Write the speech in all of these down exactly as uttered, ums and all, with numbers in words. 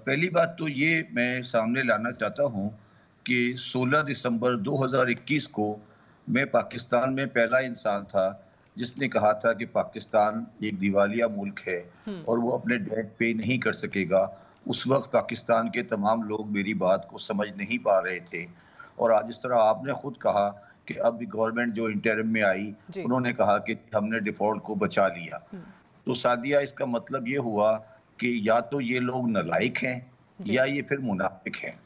پہلی بات تو یہ میں سامنے لانا چاہتا ہوں کہ سولہ دسمبر دو ہزار اکیس کو میں پاکستان میں پہلا انسان تھا جس نے کہا تھا کہ پاکستان ایک دیوالیہ ملک ہے اور وہ اپنے ڈیٹ پے نہیں کر سکے گا۔ اس وقت پاکستان کے تمام لوگ میری بات کو سمجھ نہیں پا رہے تھے، اور آج اس طرح آپ نے خود کہا کہ اب گورنمنٹ جو انٹرم میں آئی جی انہوں نے کہا کہ ہم نے ڈیفالٹ کو بچا لیا۔ تو سعدیہ اس کا مطلب یہ ہوا کہ یا تو یہ لوگ نالائق ہیں جی یا یہ پھر منافق ہیں،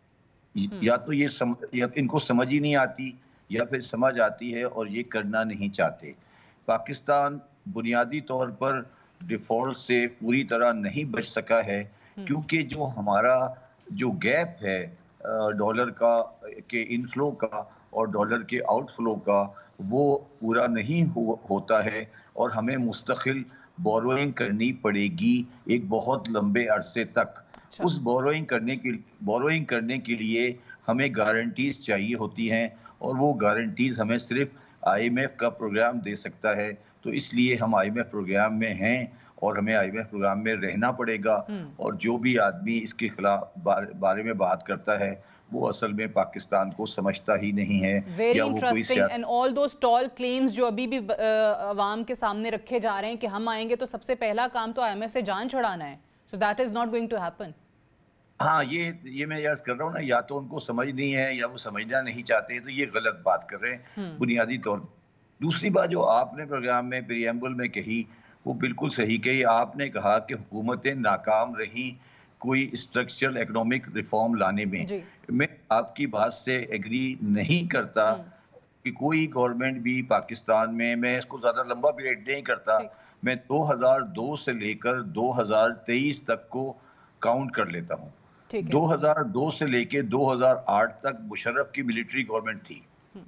یا تو یہ سم... یا ان کو سمجھ ہی نہیں آتی یا پھر سمجھ آتی ہے اور یہ کرنا نہیں چاہتے۔ پاکستان بنیادی طور پر ڈیفالٹ سے پوری طرح نہیں بچ سکا ہے کیونکہ جو ہمارا جو گیپ ہے ڈالر کا کے انفلو کا اور ڈالر کے آؤٹ فلو کا وہ پورا نہیں ہوتا ہے، اور ہمیں مستقل بوروئنگ کرنی پڑے گی ایک بہت لمبے عرصے تک۔ اس بوروئنگ کرنے کے بوروئنگ کرنے کے لیے ہمیں گارنٹیز چاہیے ہوتی ہیں، اور وہ گارنٹیز ہمیں صرف آئی ایم ایف کا پروگرام دے سکتا ہے۔ تو اس لیے ہم آئی ایم ایف پروگرام میں ہیں اور ہمیں آئی ایم ایف پروگرام میں رہنا پڑے گا، اور جو بھی آدمی اس کے خلاف بارے میں بات کرتا ہے وہ اصل میں پاکستان کو سمجھتا ہی نہیں ہے ویری یا وہ کوئی interesting and all those tall claims جو ابھی بھی عوام کے سامنے رکھے جا رہے ہیں کہ ہم آئیں گے تو سب سے پہلا کام تو آئی ایم ایف سے جان چھڑانا ہے، so that is not going to happen. ہاں یہ یہ میں عرض کر رہا ہوں نا، یا تو ان کو سمجھ نہیں ہے یا وہ سمجھنا نہیں چاہتے، تو یہ غلط بات کر رہے ہیں بنیادی طور پر۔ دوسری بات جو آپ نے پروگرام میں پریمبل میں کہی وہ بالکل صحیح کہی۔ آپ نے کہا کہ حکومتیں ناکام رہیں کوئی اسٹرکچرل اکنامک ریفارم لانے میں۔ میں آپ کی بات سے ایگری نہیں کرتا کہ کوئی گورنمنٹ بھی پاکستان میں، میں اس کو زیادہ لمبا پیریڈ نہیں کرتا، میں دو ہزار دو سے لے کر دو ہزار تیئیس تک کو کاؤنٹ کر لیتا ہوں۔ دو ہزار دو سے لے کے دو ہزار آٹھ تک مشرف کی ملٹری گورنمنٹ تھی،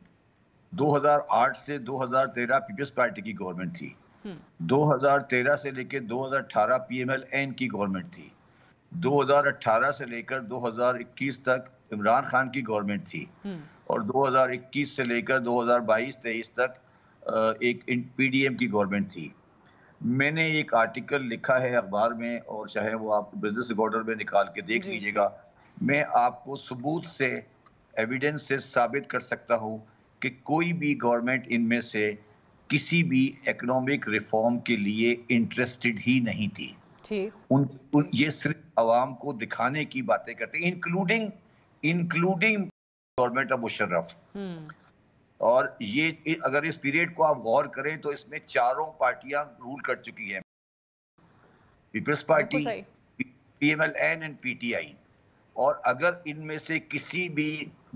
دو ہزار آٹھ سے دو ہزار تیرہ پیپلز پارٹی کی گورنمنٹ تھی، دو ہزار تیرہ سے لے کے دو ہزار اٹھارہ پی ایم ایل این کی گورنمنٹ تھی، دو ہزار اٹھارہ سے لے کر دو ہزار اکیس تک عمران خان کی گورنمنٹ تھی، اور دو ہزار اکیس سے لے کر دو ہزار بائیس تیئیس تک ایک پی ڈی ایم کی گورنمنٹ تھی۔ میں نے ایک آرٹیکل لکھا ہے اخبار میں، اور چاہے وہ آپ بزنس رپورٹر میں نکال کے دیکھ لیجئے گا، میں آپ کو ثبوت سے ایویڈنس سے ثابت کر سکتا ہوں کہ کوئی بھی گورنمنٹ ان میں سے کسی بھی اکنامک ریفارم کے لیے انٹرسٹڈ ہی نہیں تھی۔ ان یہ صرف عوام کو دکھانے کی باتیں کرتے ہیں، including including government of Musharraf. اور یہ اگر اس پیریڈ کو آپ غور کریں تو اس میں چاروں پارٹیاں رول کر چکی ہیں، Peoples Party, P M L N and P T I. اور اگر ان میں سے کسی بھی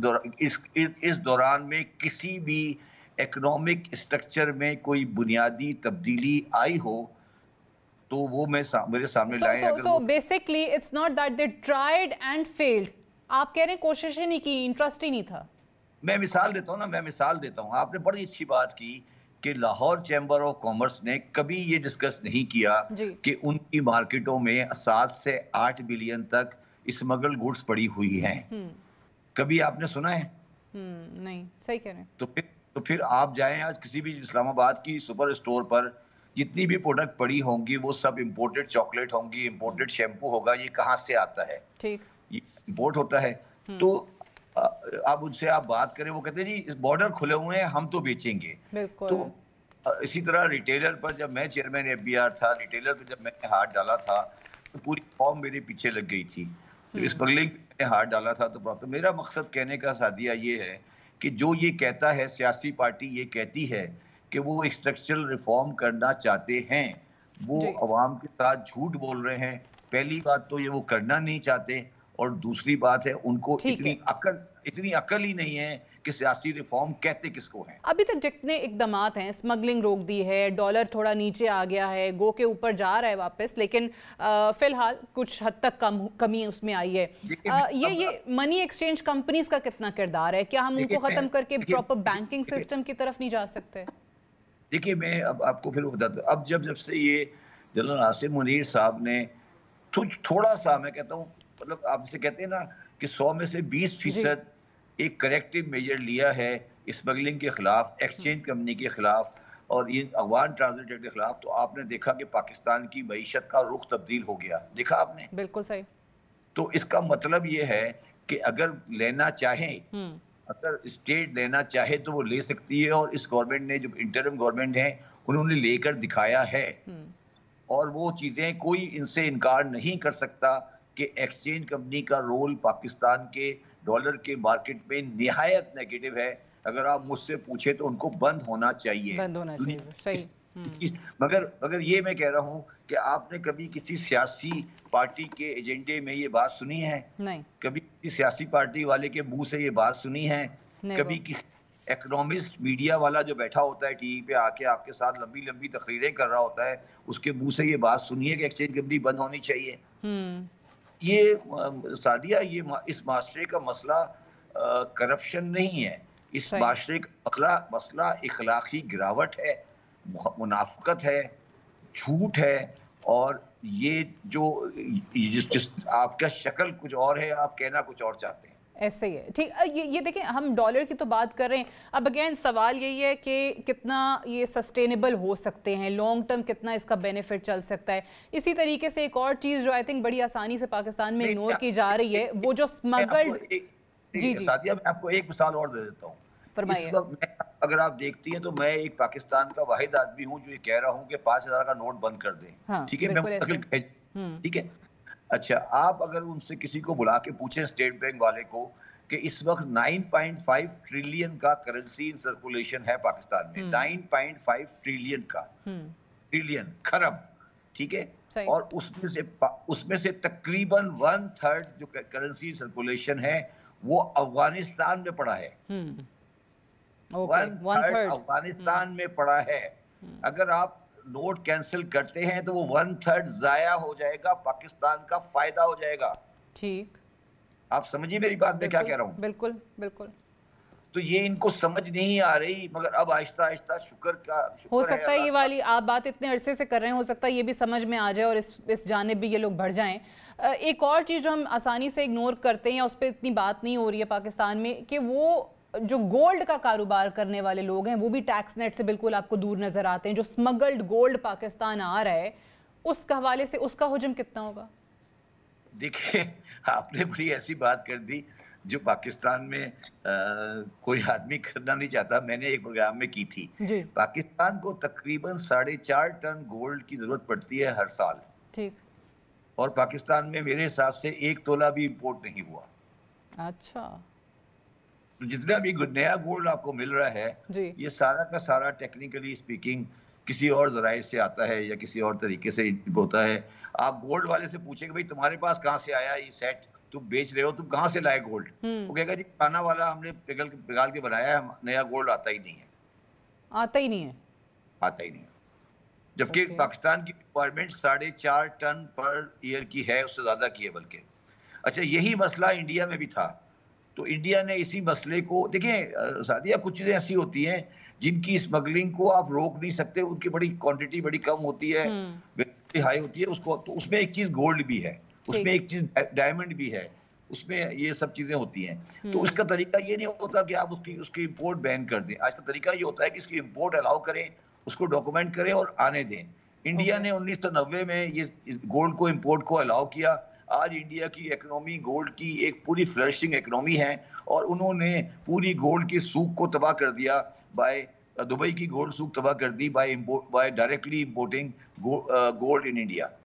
اس دوران میں کسی بھی اکنامک اسٹرکچر میں کوئی بنیادی تبدیلی آئی ہو تو وہ میں میرے سامنے لائیں۔ So basically it's not that they tried and failed, آپ کہہ رہے ہیں کوشش ہی نہیں کی، انٹرسٹ ہی نہیں تھا۔ میں مثال دیتا ہوں نا میں مثال دیتا ہوں آپ نے بڑی اچھی بات کی کہ لاہور چیمبر آف کامرس نے کبھی یہ ڈسکس نہیں کیا کہ ان کی مارکیٹوں میں سات سے آٹھ بلین تک اسمگل گوڈز پڑی ہوئی ہیں، کبھی آپ نے سنا ہے؟ نہیں، صحیح کہہ رہے ہیں۔ تو پھر تو پھر آپ جائیں آج کسی بھی اسلام آباد کی سپر اسٹور پر، جتنی بھی پروڈکٹ پڑی ہوں گی وہ سب امپورٹڈ چاکلیٹ ہوں گی، امپورٹڈ شیمپو ہوگا۔ یہ کہاں سے آتا ہے؟ ٹھیک، یہ امپورٹ ہوتا ہے۔ تو اب ان سے آپ بات کریں، وہ کہتے ہیں جی اس بارڈر کھلے ہوئے ہیں ہم تو بیچیں گے۔ تو اسی طرح ریٹیلر پر جب میں چیئرمین ایف بی آر تھا، ریٹیلر پر جب میں نے ہاتھ ڈالا تھا تو پوری قوم میرے پیچھے لگ گئی تھی۔ اسمگلنگ میں ہاتھ ڈالا تھا تو میرا مقصد کہنے کا سعدیہ یہ ہے کہ جو یہ کہتا ہے سیاسی پارٹی یہ کہتی ہے کہ وہ اسٹرکچرل ریفارم کرنا چاہتے ہیں، وہ عوام کے ساتھ جھوٹ بول رہے ہیں۔ پہلی بات تو یہ وہ کرنا نہیں چاہتے، اور دوسری بات ہے ان کو اتنی عقل اتنی عقل ہی نہیں ہے کہ سیاسی ریفارم کہتے کس کو ہیں۔ ابھی تک جتنے اقدامات ہیں، اسمگلنگ روک دی ہے، ڈالر تھوڑا نیچے آ گیا ہے، گو کے اوپر جا رہا ہے واپس، لیکن فی الحال کچھ حد تک کمی اس میں آئی ہے۔ یہ یہ منی ایکسچینج کمپنیز کا کتنا کردار ہے؟ کیا ہم ان کو ختم کر کے پراپر بینکنگ سسٹم کی طرف نہیں جا سکتے؟ دیکھیے میں اب آپ کو پھر بتاتا ہوں، اب جب جب سے یہ جنرل عاصم منیر صاحب نے تھوڑا سا، میں کہتا ہوں مطلب آپ سے کہتے ہیں نا کہ سو میں سے بیس فیصد ایک کریکٹیو میجر لیا ہے اسمگلنگ کے خلاف، ایکسچینج کمپنی کے خلاف اور یہ افغان ٹرانزٹ کے خلاف، تو آپ نے دیکھا کہ پاکستان کی معیشت کا رخ تبدیل ہو گیا۔ دیکھا آپ نے؟ بالکل صحیح۔ تو اس کا مطلب یہ ہے کہ اگر لینا چاہیں اگر اسٹیٹ لینا چاہے تو وہ لے سکتی ہے، اور اس گورنمنٹ نے جو انٹرم گورنمنٹ ہے انہوں نے لے کر دکھایا ہے، اور وہ چیزیں کوئی ان سے انکار نہیں کر سکتا کہ ایکسچینج کمپنی کا رول پاکستان کے ڈالر کے مارکیٹ میں نہایت نیگیٹو ہے. اگر آپ مجھ سے پوچھیں تو ان کو بند ہونا چاہیے، بند ہونا چاہیے. صحیح. مگر مگر یہ میں کہہ رہا ہوں کہ آپ نے کبھی کسی سیاسی پارٹی کے ایجنڈے میں یہ بات سنی ہے؟ نہیں. کبھی کسی سیاسی پارٹی والے کے منہ سے یہ بات سنی ہے؟ کبھی کسی اکنامسٹ میڈیا والا جو بیٹھا ہوتا ہے ٹی وی پہ آ کے آپ کے ساتھ لمبی لمبی تقریریں کر رہا ہوتا ہے اس کے منہ سے یہ بات سنی ہے کہ ایکسچینج کمپنی بند ہونی چاہیے؟ یہ سعدیہ یہ اس معاشرے کا مسئلہ کرپشن نہیں ہے، اس معاشرے کا مسئلہ اخلاقی گراوٹ ہے، منافقت ہے، جھوٹ ہے، اور یہ جو جس جس آپ کا شکل کچھ اور ہے، آپ کہنا کچھ اور چاہتے ہیں. ایسے ہی ہے. ٹھیک. یہ دیکھیں ہم ڈالر کی تو بات کر رہے ہیں، اب اگین سوال یہی ہے کہ کتنا یہ سسٹینیبل ہو سکتے ہیں، لانگ ٹرم کتنا اس کا بینیفٹ چل سکتا ہے. اسی طریقے سے ایک اور چیز جو آئی تھنک بڑی آسانی سے پاکستان میں اگنور کی جا رہی ہے، وہ جو اسمگلڈ. جی جی سعدیہ میں آپ کو ایک مثال اور دے دیتا ہوں. فرمائیے. اگر آپ دیکھتی ہیں تو میں ایک پاکستان کا واحد آدمی ہوں جو یہ کہہ رہا ہوں کہ پانچ ہزار کا نوٹ بند کر دیں. ٹھیک ہے، میں ٹھیک ہے. اچھا، آپ اگر ان سے کسی کو بلا کے پوچھیں اسٹیٹ بینک والے کو کہ اس وقت نائن پوائنٹ فائیو ٹریلین کا کرنسی سرکولیشن ہے پاکستان میں، نائن پوائنٹ فائیو ٹریلین کا، ٹریلین کھرب، ٹھیک ہے، اور اس میں سے اس میں سے تقریباً ون تھرڈ جو کرنسی سرکولیشن ہے وہ افغانستان میں پڑا ہے. ون تھرڈ افغانستان میں پڑا ہے. اگر آپ نوٹ کینسل کرتے ہیں تو وہ ون تھرڈ ضائع ہو جائے گا، پاکستان کا فائدہ ہو جائے گا. ٹھیک. آپ سمجھیے میری بات میں کیا کہہ رہا ہوں. بالکل بالکل. تو یہ ان کو سمجھ نہیں آ رہی، مگر اب آہستہ آہستہ شکر کا ہو سکتا ہے یہ والی آپ بات اتنے عرصے سے کر رہے ہیں، ہو سکتا ہے یہ بھی سمجھ میں آ جائے اور اس اس جانب بھی یہ لوگ بڑھ جائیں. ایک اور چیز جو ہم آسانی سے اگنور کرتے ہیں، اس پہ اتنی بات نہیں ہو رہی ہے پاکستان میں، کہ وہ جو گولڈ کا کاروبار کرنے والے لوگ ہیں وہ بھی ٹیکس نیٹ سے بالکل آپ کو دور نظر آتے ہیں. جو اسمگلڈ گولڈ پاکستان آ رہا ہے اس کے حوالے سے اس کا حجم کتنا ہوگا؟ دیکھیں آپ نے بڑی ایسی بات کر دی جو پاکستان میں کوئی آدمی کرنا نہیں چاہتا. میں نے ایک پروگرام میں کی تھی. پاکستان کو تقریباً ساڑھے چار ٹن گولڈ کی ضرورت پڑتی ہے ہر سال. ٹھیک. اور پاکستان میں میرے حساب سے ایک تولہ بھی امپورٹ نہیں ہوا. اچھا. جتنا بھی نیا گولڈ آپ کو مل رہا ہے یہ سارا کا سارا ٹیکنیکلی اسپیکنگ کسی اور ذرائع سے آتا ہے یا کسی اور طریقے سے ہوتا ہے. آپ گولڈ والے سے پوچھیں کہ بھائی تمہارے پاس کہاں سے آیا یہ سیٹ، تم بیچ رہے ہو، تم کہاں سے لائے گولڈ؟ وہ کہے گا جی کھانا والا ہم نے پگل پگال کے بنایا ہے، نیا گولڈ آتا ہی نہیں ہے. آتا ہی نہیں ہے آتا ہی نہیں ہے جبکہ پاکستان کی ریکوائرمنٹ ساڑھے چار ٹن پر ایئر کی ہے، اس سے زیادہ کی ہے بلکہ. اچھا، یہی مسئلہ انڈیا میں بھی تھا. تو انڈیا نے اسی مسئلے کو دیکھیں سعدیہ، کچھ چیزیں ایسی ہوتی ہیں جن کی اسمگلنگ کو آپ روک نہیں سکتے، ان کی بڑی کوانٹٹی بڑی کم ہوتی ہے، ہائی ہوتی ہے. اس کو تو اس میں ایک چیز گولڈ بھی ہے، اس میں ایک چیز ڈائمنڈ بھی ہے، اس میں یہ سب چیزیں ہوتی ہیں. تو اس کا طریقہ یہ نہیں ہوتا کہ آپ اس کی اس کی امپورٹ بین کر دیں. آج کا طریقہ یہ ہوتا ہے کہ اس کی امپورٹ الاؤ کریں، اس کو ڈاکومنٹ کریں اور آنے دیں. انڈیا نے انیس سو نوے میں یہ گولڈ کو امپورٹ کو الاؤ کیا. آج انڈیا کی اکنومی گولڈ کی ایک پوری فلرشنگ اکنومی ہے، اور انہوں نے پوری گولڈ کی سوق کو تباہ کر دیا. بائی دبئی کی گولڈ سوق تباہ کر دی by by directly importing gold in India.